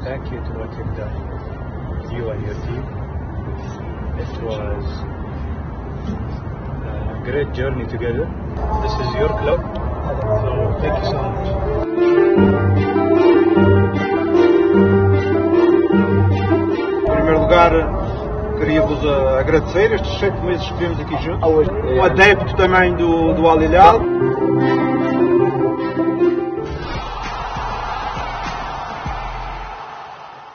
thank you to what you've done, you and your team. It was a great journey together. This is your club, so thank you so much. Em primeiro lugar, queria-vos agradecer estes 7 meses que vivemos aqui juntos. Um adepto também do Al Hilal.